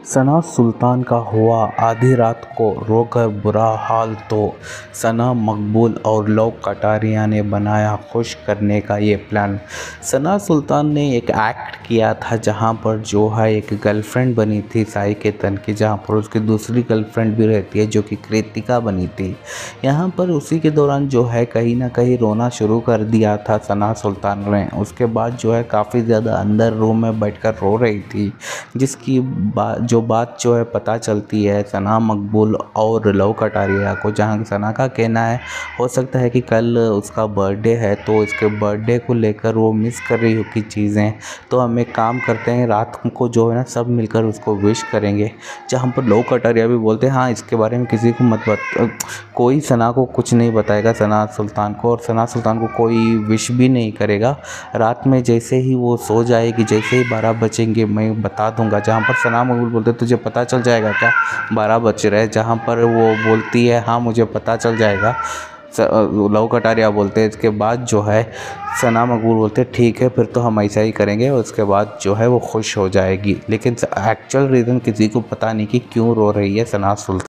सना सुल्तान का हुआ आधी रात को रोकर बुरा हाल तो सना मकबूल और लोग कटारिया ने बनाया खुश करने का ये प्लान। सना सुल्तान ने एक एक्ट किया था जहाँ पर जो है एक गर्लफ्रेंड बनी थी साई केतन की, जहाँ पर उसकी दूसरी गर्लफ्रेंड भी रहती है जो कि कृतिका बनी थी। यहाँ पर उसी के दौरान जो है कहीं ना कहीं रोना शुरू कर दिया था सना सुल्तान ने। उसके बाद जो है काफ़ी ज़्यादा अंदर रूम में बैठकर रो रही थी, जिसकी बात जो है पता चलती है सना मकबूल और लव कटारिया को, जहाँ सना का कहना है हो सकता है कि कल उसका बर्थडे है तो इसके बर्थडे को लेकर वो मिस कर रही हो की चीज़ें, तो हम एक काम करते हैं रात को जो है ना सब मिलकर उसको विश करेंगे। जहाँ पर लव कटारिया भी बोलते हैं हाँ इसके बारे में किसी को मत कोई सना को कुछ नहीं बताएगा सना सुल्तान को, और सना सुल्तान को कोई विश भी नहीं करेगा। रात में जैसे ही वो सो जाएगी, जैसे ही 12 बजेंगे मैं बता दूंगा। जहाँ पर सना मकबूल बोलते तुझे पता चल जाएगा क्या 12 बज रहे, जहाँ पर वो बोलती है हाँ मुझे पता चल जाएगा। लव कटारिया बोलते हैं। इसके बाद जो है सना मकबूल बोलते ठीक है फिर तो हम ऐसा ही करेंगे, और उसके बाद जो है वो खुश हो जाएगी। लेकिन एक्चुअल रीज़न किसी को पता नहीं कि क्यों रो रही है सना सुल्तान।